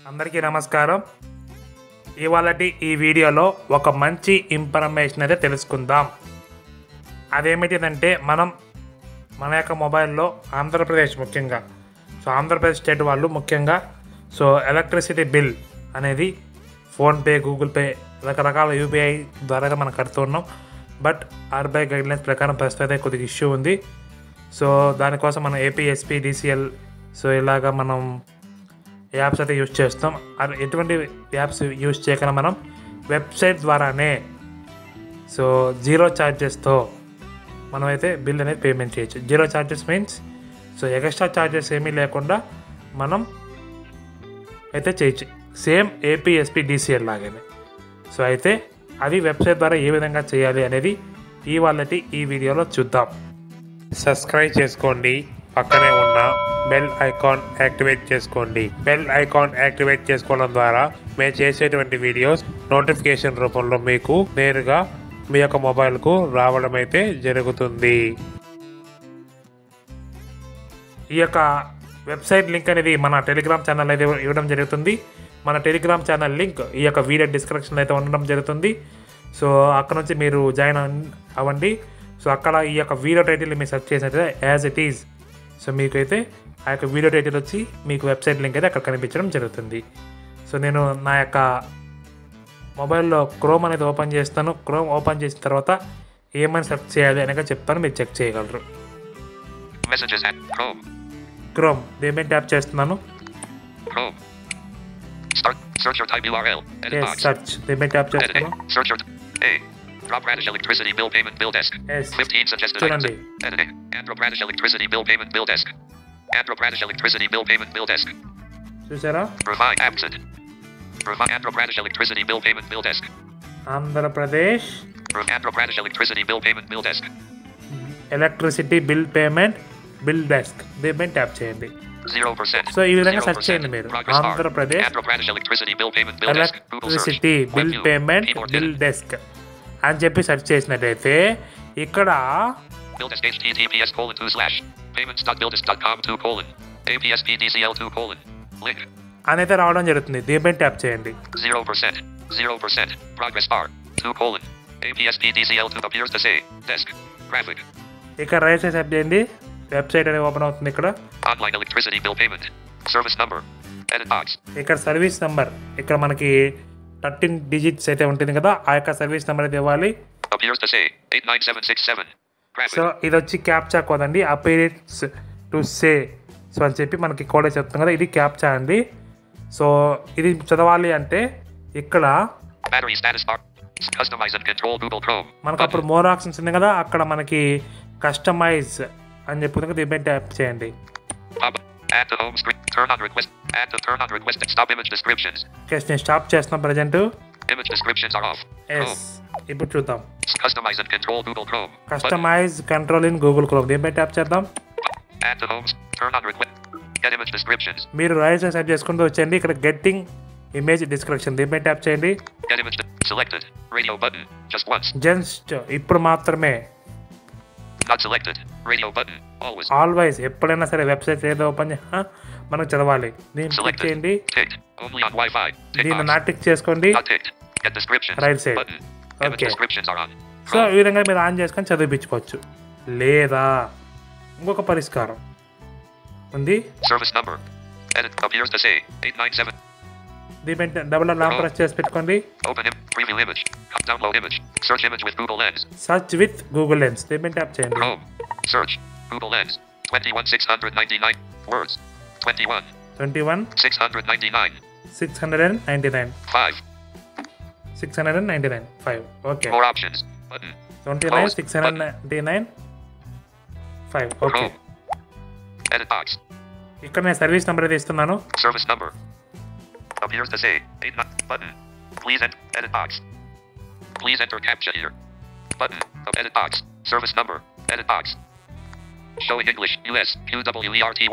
అందరికీ నమస్కారం. ఇవాళటి ఈ వీడియోలో ఒక మంచి ఇన్ఫర్మేషన్ అయితే తెలుసుకుందాం. అదేమిటిదంటే మన యొక్క మొబైల్లో ఆంధ్రప్రదేశ్ ముఖ్యంగా ఆంధ్రప్రదేశ్ స్టేట్ వాళ్ళు ముఖ్యంగా ఎలక్ట్రిసిటీ బిల్ అనేది ఫోన్పే, గూగుల్ పే రకరకాల యూపీఐ ద్వారా మనం కడుతున్నాం. బట్ ఆర్బీఐ గైడ్లైన్స్ ప్రకారం ప్రస్తుతం అయితే కొద్దిగా ఇష్యూ ఉంది. దానికోసం మనం ఏపీఎస్పీ, డిసిఎల్ ఇలాగా మనం యాప్స్ అయితే యూజ్ చేస్తాం. ఎటువంటి యాప్స్ యూజ్ చేయకుండా మనం వెబ్సైట్ ద్వారానే జీరో ఛార్జెస్తో మనమైతే బిల్ అనేది పేమెంట్ చేయొచ్చు. Zero charges means extra charges ఏమీ లేకుండా మనం అయితే చేయొచ్చు, సేమ్ ఏపీఎస్పీ, డిసిఎల్ లాగానే. అయితే అది వెబ్సైట్ ద్వారా ఏ విధంగా చేయాలి అనేది ఈ వీడియోలో చూద్దాం. సబ్స్క్రైబ్ చేసుకోండి, పక్కనే ఉన్న బెల్ ఐకాన్ యాక్టివేట్ చేసుకోండి. బెల్ ఐకాన్ యాక్టివేట్ చేసుకోవడం ద్వారా మేము చేసేటువంటి వీడియోస్ నోటిఫికేషన్ రూపంలో మీకు నేరుగా మీ యొక్క మొబైల్కు రావడం అయితే జరుగుతుంది. ఈ యొక్క వెబ్సైట్ లింక్ అనేది మన టెలిగ్రామ్ ఛానల్ అయితే ఇవ్వడం జరుగుతుంది. మన టెలిగ్రామ్ ఛానల్ లింక్ ఈ యొక్క వీడియో డిస్క్రిప్షన్లో అయితే ఉండడం జరుగుతుంది. అక్కడ నుంచి మీరు జాయిన్ అవ్వండి. అక్కడ ఈ యొక్క వీడియో టైటిల్ మీరు సెర్చ్ చేసినట్లయితే యాజ్ ఇట్ ఈజ్ మీకైతే ఆ యొక్క వీడియో టైటిల్ వచ్చి మీకు వెబ్సైట్ లింక్ అయితే అక్కడ కనిపించడం జరుగుతుంది. నేను నా యొక్క మొబైల్లో క్రోమ్ అనేది ఓపెన్ చేస్తాను. క్రోమ్ ఓపెన్ చేసిన తర్వాత ఏమని సెర్చ్ చేయాలి అనేది చెప్తాను, మీరు చెక్ చేయగలరు. క్రోమ్ దీని ట్యాప్ చేస్తున్నాను. సెర్చ్ దీని ట్యాప్ చేస్తున్నాను. Andhra Pradesh Electricity Bill Payment Bill Desk. 15 suggested items. Editing. Andhra Pradesh Electricity Bill Payment Bill Desk. Andhra Pradesh Electricity Bill Payment Bill Desk. చూసారా? Provide absent. Provide Andhra Pradesh Electricity Bill Payment Bill Desk. Andhra Pradesh Electricity Bill Payment Bill Desk. Electricity Bill Payment Bill Desk. దీన్ని tap చేయండి. 0%. ఈ విధంగా search చేయండి మీరు. Andhra Pradesh Electricity Bill Payment Bill Desk. Electricity bill payment bill desk అని చెప్పి search చేసినట్టయితే ఇక్కడ అనేది రావడం జరుగుతుంది. దీనిపై ట్యాప్ చేయండి. 0% progress bar 2: APSPDCL to appears to say desk graphic. ఇక్కడ రైట్ సైడ్ ట్యాప్ చేయండి. వెబ్సైట్ అనేది ఓపెన్ అవుతుంది. ఇక్కడ online electricity bill payment service number edit box. ఇక్కడ సర్వీస్ నెంబర్ ఇక్కడ మనకి 13 డిజిట్స్ అయితే ఉంటుంది కదా, ఆ యొక్క సర్వీస్ నెంబర్ అయితే ఇవ్వాలి. appears to say 89767 graphic. ఇది వచ్చి క్యాప్చా కోడ్ అండి. appears to say అని చెప్పి మనకి కోడ్ చెప్తుంది కదా, ఇది క్యాప్చా అండి. ఇది చదవాలి అంటే ఇక్కడ battery status bar customize and control Google Chrome. మనకు అప్పుడు మోర్ ఆప్షన్స్ ఉంది కదా, అక్కడ మనకి కస్టమైజ్ అని చెప్పుకుంటే దీనిపై ట్యాప్ చేయండి. Add to home screen. Turn on request and stop image descriptions. నేను స్టాప్ చేస్తున్నాను present. Image descriptions are off. ఇప్పుడు చూద్దాం. Customize and control Google Chrome. Customize control in Google Chrome. దీనిపై ట్యాప్ చేద్దాం. Add to home. Turn on request. Get image descriptions. మీరు right side set చేసుకుంటూ వచ్చేయండి. ఇక్కడ గెట్టింగ్ ఇమేజ్ డిస్క్రిప్షన్ దీనిపై tap చేయండి. Get image selected. Radio button. Just once. Just ఇప్పుడు మాత్రమే. Not selected. Radio button. Always. Always ఎప్పుడైనా సరే వెబ్సైట్ ఏదో ఓపెన్ మనం చదవాలి. దీన్ని క్లిక్ చేయండి. Only on Wi-Fi. దీన్ని నాట్ టిక్ చేసుకోండి. Get descriptions. Right side. Image descriptions are on. ఈ విధంగా మీరు ఆన్ చేసుకొని చదివించుకోవచ్చు. లేదా ఇంకొక పరిష్కారం ఉంది. Service number. Edit appears to say 897. దీనిపై డబుల్ లాంప్ ప్రెస్ చేసి పెట్టుకోండి. Open preview image. Download image. Search image with Google Lens. Search with Google Lens. దీనిపై ట్యాప్ చేయండి. Chrome. Search. Google Lens. 21699 words. 21 699 5 699 5. Okay. More options. Button. 29 699 5. Okay. Edit box. ఇక్కడ నేను service number అయితే ఇస్తున్నాను. Service number. Appears to say 89 button. Please enter edit box. Please enter captcha here. Button of edit box. Service number. Edit box. Showing English US QWERTY.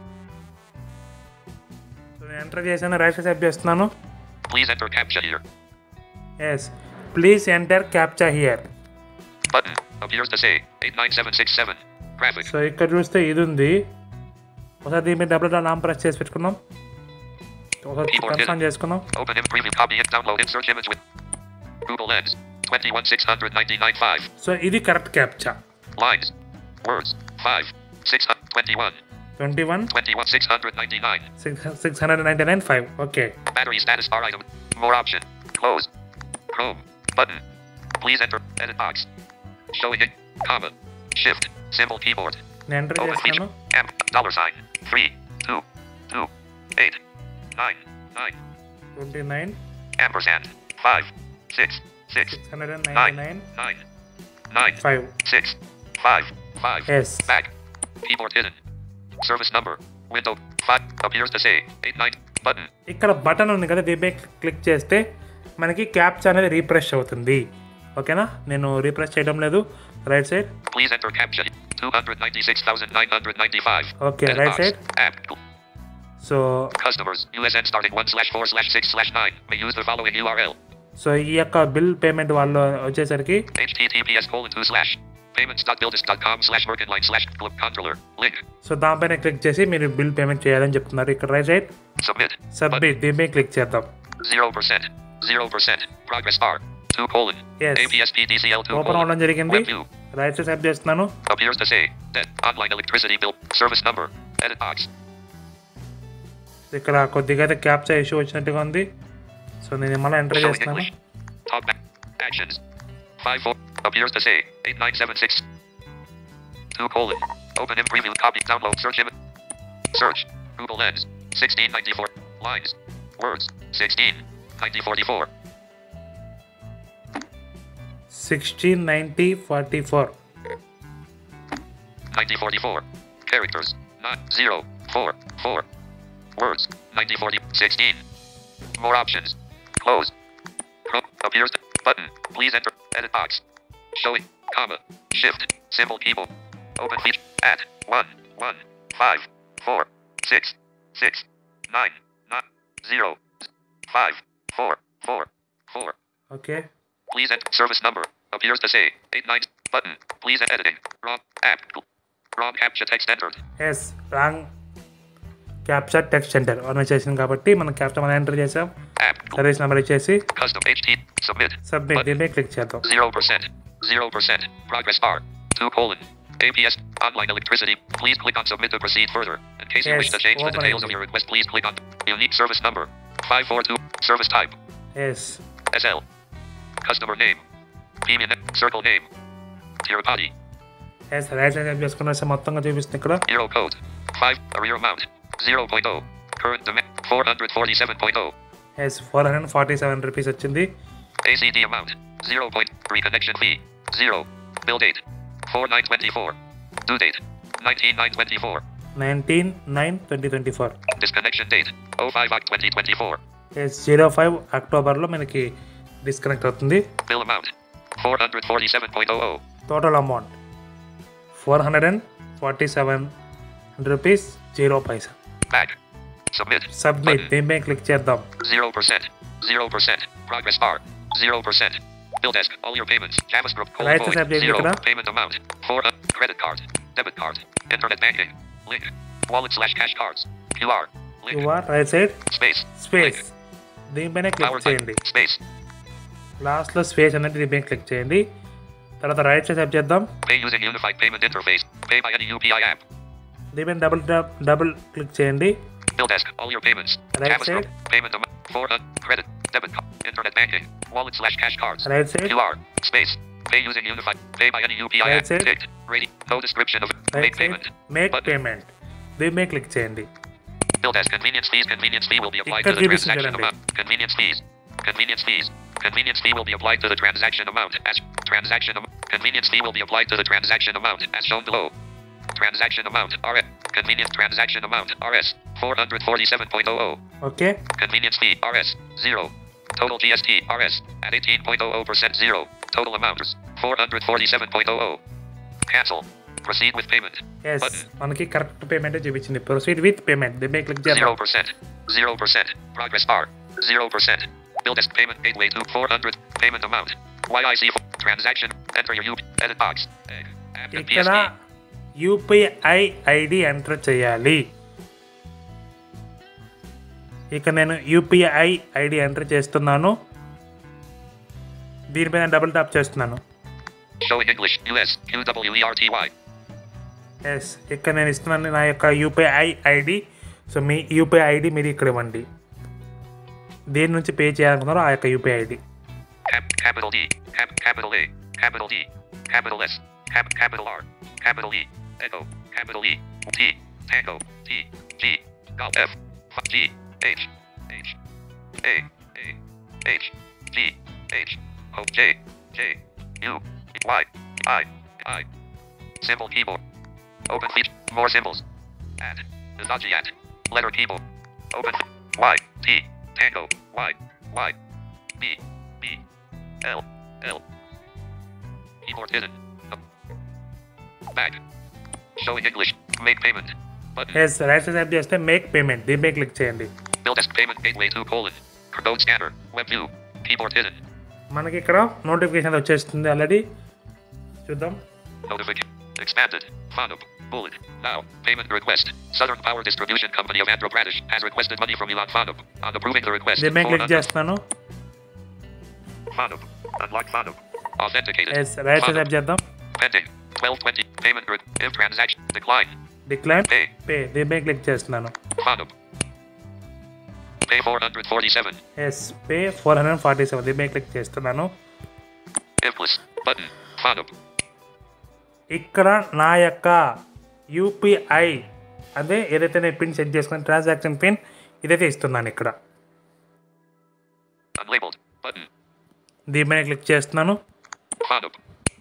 నేను enter చేశాను. Right side set చేస్తున్నాను. Please enter captcha here. Yes. Please enter captcha here. Button appears to say 89767 graphic. ఇక్కడ చూస్తే ఇది ఉంది. ఒకసారి దీని మీద డబుల్ లాంప్ ప్రెస్ చేసి పెట్టుకున్నాం. కన్ఫర్మ్ చేసుకుందాం. Open in preview, copy it, download, insert image with Google Lens. 21,699.5. So ఇది correct captcha. Lines. Words. 5. 621. 699. 699.5. Okay. Battery status bar item. More option. Close. Chrome. Button. Please enter. Edit box. Showing it. Comma. Shift. Symbol keyboard. నేను enter Open feature. చేస్తాను. Amp. $sign. 3. 2. 2. 8. 9. 9. 29 Ampersand. 5. 6. 6. 699 9. 9. 5. 6. 5. 5. Yes. Back. Keyboard hidden. Service number. Window. 5. Appears to say. 89. Button. ఇక్కడ button ఉంది కదా, దీనిపై click చేస్తే మనకి captcha అనేది refresh అవుతుంది. ఓకేనా, నేను రీఫ్రెష్ చేయడం లేదు. Right side. Please enter captcha. 296,995. Okay, Edit right box. side. App. So Customers. USN starting 1/4/6/9. May use the following URL. So ఈ యొక్క బిల్ పేమెంట్ వాళ్ళు వచ్చేసరికి https:// payments.buildist.com/mercanline/club-controller. Link. సో దానిపైన క్లిక్ చేసి మీరు బిల్ పేమెంట్ చేయాలని చెప్తున్నారు. ఇక్కడ రైట్ సైడ్ Submit. సబ్మిట్, దీనిపై క్లిక్ చేద్దాం. 0%. 0%. Progress bar. 2: Yes. APSPDCL 2: open అవ్వడం జరిగింది. Web view. Right side type చేస్తున్నాను. Appears to say that online electricity bill service number. Edit box. ఇక్కడ కొద్దిగా అయితే క్యాప్చా ఇష్యూ వచ్చినట్టుగా ఉంది. సో నేను మళ్ళీ ఎంటర్ Showing చేస్తున్నాను. English. Talkback. Actions. 5:4. Appears to say 8976. 2: Open in preview. Copy. Download. Search image. Search. Google Lens. 1694. Lines. Words. 16. 9044. 169044. 9044. Characters. Not 0. 4. 4. Words. 9040. 16. More options. Close. Appears. Button. Please enter. Edit box. Showing. Comma. Shift. Symbol keyboard. Open feature. At. 1. 1. 5. 4. 6. 6. 9. 9. 0. 5. 4. 4. 4. Okay. Please enter. Service number. Appears to say 89. Button. Please enter. Editing. Wrong. App. Wrong captcha text entered. Yes, wrong captcha text enter అని చేసింది కాబట్టి మనం captcha మనం enter చేసాం. App. Service number ఇచ్చేసి Custom HT. Submit. Submit, Button. దీనిపై click చేద్దాం. 0%. 0%. Progress bar. 2: APS. Online electricity. Please click on submit to proceed further. In case you Yes, wish to change the open details it. of your request, please click on unique service number. 542. Service type. Yes, SL. Customer name. Premium. Circle name. Tirupati. Yes, right side type చేసుకున్న మొత్తంగా చూపిస్తుంది ఇక్కడ. Euro code. 5. Arrear amount. 0.0. Current demand. 447.0. Yes, 447 rupees వచ్చింది. ACD amount. 0. Reconnection fee. 0. Bill date. 4/9/24. Due date. 19/9/24. 19/9/2024. Disconnection date. 05/2024. Yes, 05 అక్టోబర్లో మనకి disconnect అవుతుంది. Bill amount. 447.00. Total amount 447 rupees 0 paisa. Back. Submit. Submit, Button. దీనిపై click చేద్దాం. 0%. 0%. Progress bar. 0%. Bill desk. All your payments. JavaScript. Right, Void. sir, 0. ఇక్కడ. Payment amount. 4. Credit card. Debit card. Internet banking. Link. Wallet/cash cards. QR. Link. యూఆర్ right side Space. Space, Link. దీనిపైన Power click button. చేయండి. Space. లాస్ట్లో space అనేది దీనిపైన click చేయండి. తర్వాత right side type చేద్దాం. Pay using unified payment interface. Pay by any UPI app. దీనిపైన డబుల్ క్లిక్ చేయండి. Bill desk. All your payments. Right JavaScript. Payment amount. 4. Credit. Debit card. Internet banking. Wallet/cash cards. Right side QR. Space. Pay using unified. Pay by any UPI Right app. side. Ticked. Rating. No description of right make side payment. Make Button. Payment, దీనిపై click చేయండి. Bill desk. Convenience fees. Convenience fee will be applied ఇక్కడ to the చూపిస్తుంది transaction చూడండి. amount. Convenience fees. Convenience fees. Convenience fee will be applied to the transaction amount as convenience fee will be applied to the transaction amount as shown below. Transaction amount RS. Convenience transaction amount RS 447.00. Okay, Convenience fee RS 0. Total GST RS at 18.00% 0. Total amount 447.00. Cancel. Proceed with payment. Yes, Button. మనకి correct payment చూపించింది. Proceed with payment, దీనిపై click చేద్దాం. 0%. 0%. Progress bar. 0%. Bill desk payment gateway to 400. Payment amount. YIC transaction. Enter your edit box. App and ఇక్కడ PSP. UPI ID enter చేయాలి. ఇక నేను UPI ID enter చేస్తున్నాను. దీనిపైన డబుల్ ట్యాప్ చేస్తున్నాను. Showing English, US, QWERTY. Yes, ఇక్కడ నేను ఇస్తున్నాను నా యొక్క యూపీఐ ఐడి. సో మీ యూపీఐ ఐడి మీరు ఇక్కడ ఇవ్వండి. దేని నుంచి పే చేయాలనుకున్నారో ఆ యొక్క యూపీఐ ఐడి. Capital D, capital A, capital D, capital S, capital R, capital E, Echo, capital E, T, Tango, T, G, Golf F, G, H, A, H, G, H, O, J, U, Y, I. Symbol keyboard. Open feature. More symbols. Add. Azaji at. Letter keyboard. Open. Y, T, Tango, Y, B, L. Keyboard hidden. Back. Showing English. Make payment. Button. Yes, right side tap చేస్తే make payment దీనిపై click చేయండి. Build as payment gateway 2 : code scanner. Web view. Keyboard hidden. మనకి ఇక్కడ notification వచ్చేస్తుంది already. చూద్దాం. Notification. Expanded. FANUC. Bullet. Now. Payment request. Southern Power Distribution Company of Andhra Pradesh has requested money from Elon FANUC. On approving the request. దీనిపై click చేస్తున్నాను. FANUC. Unlock FANUC. Authenticated. Yes, right side tap చేద్దాం. Pending. 1220. Payment if transaction. Decline. Decline Pay. Pay దీనిపై click చేస్తున్నాను. FANUC. Pay 447. Yes, pay 447 దీనిపై click చేస్తున్నాను. Input. Button. FANUC. ఇక్కడ నా యొక్క యూపీఐ అదే ఏదైతే నేను పిన్ సెట్ చేసుకున్న ట్రాన్సాక్షన్ పిన్ ఇదైతే ఇస్తున్నాను ఇక్కడ. Unlabeled. Button. దీనిపైన క్లిక్ చేస్తున్నాను. FANUC.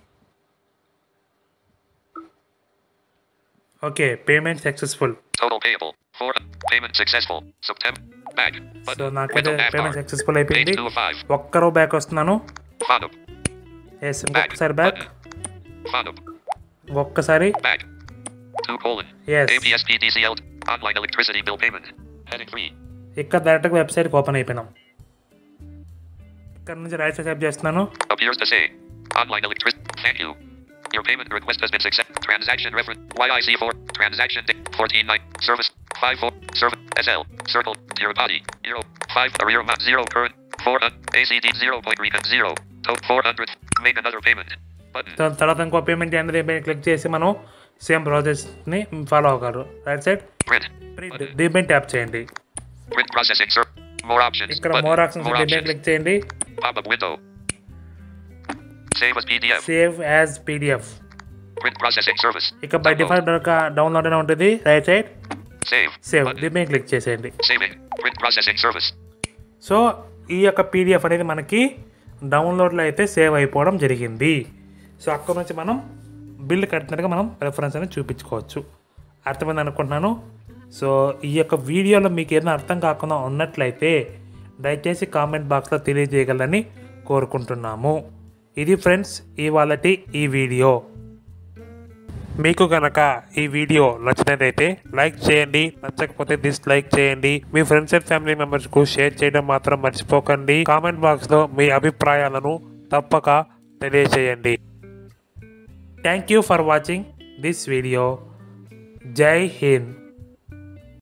Okay, payment successful. Total payable. 4. Payment successful. September. Back. So Button. నాకైతే Window tab payment bar. Successful అయిపోయింది. Page 2 of 5. ఒక్కరో బ్యాక్ వస్తున్నాను. FANUC. ఎస్, ఇంకొకసారి బ్యాక్. FANUC. ఒక్కసారి Back. 2: Yes. APSPDCL. Online electricity bill payment. Heading 3. ఇక్కడ డైరెక్ట్గా వెబ్సైట్కి ఓపెన్ అయిపోయినాం. ఇక్కడ నుంచి రైట్ సైడ్ ట్యాప్ చేస్తున్నాను. Appears to say. Online electricity. Thank you. Your payment request has been successful. Transaction reference. YIC4. Transaction date. 14/9. Service. 5/4. Service. SL. Circle. Tirupati. 0. 5. Arrear amount 0. Current. 400. ACD 0.0. Total 400. Make another payment. Button. తర్వాత ఇంకో payment అనేది click చేసి మనం same ప్రాసెస్ని follow అవ్వగలరు. Right side Print. Print దీనిపై tap చేయండి. Print processing. Sir. More options. ఇక్కడ Button. మోర్ ఆప్షన్స్ దీనిపై క్లిక్ చేయండి. Pop-up window. Save as PDF. Save as PDF. Print processing service. ఇక బై డిఫాల్ట్ డౌన్లోడ్ అనే ఉంటుంది. Right side Save. Save Button. దీనిపై click చేసేయండి. Saving. Print processing service. So ఈ యొక్క పీడిఎఫ్ అనేది మనకి డౌన్లోడ్లో అయితే సేవ్ అయిపోవడం జరిగింది. సో అక్కడ నుంచి మనం బిల్ కట్టినట్టుగా మనం రెఫరెన్స్ అనేది చూపించుకోవచ్చు. అర్థమైంది అనుకుంటున్నాను. సో ఈ యొక్క వీడియోలో మీకు ఏదైనా అర్థం కాకుండా ఉన్నట్లయితే దయచేసి కామెంట్ బాక్స్లో తెలియజేయగలని కోరుకుంటున్నాము. ఇది ఫ్రెండ్స్ ఇవాళటి ఈ వీడియో. మీకు కనుక ఈ వీడియో నచ్చినట్లయితే లైక్ చేయండి, నచ్చకపోతే డిస్లైక్ చేయండి. మీ ఫ్రెండ్స్ అండ్ ఫ్యామిలీ మెంబర్స్కు షేర్ చేయడం మాత్రం మర్చిపోకండి. కామెంట్ బాక్స్లో మీ అభిప్రాయాలను తప్పక తెలియజేయండి. Thank you for watching this video. జై హింద్.